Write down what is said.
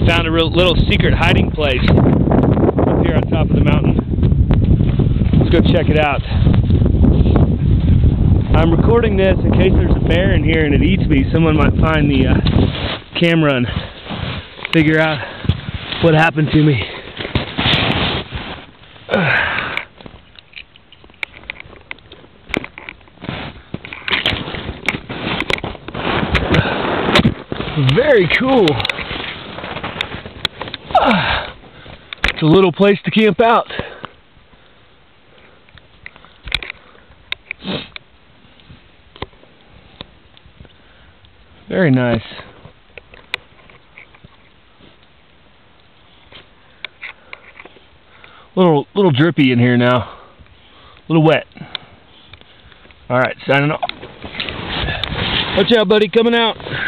Found a little secret hiding place up here on top of the mountain. Let's go check it out. I'm recording this in case there's a bear in here and it eats me. Someone might find the camera and figure out what happened to me. Very cool. It's a little place to camp out. Very nice. Little drippy in here now. A little wet. Alright, signing off. Watch out, buddy, coming out.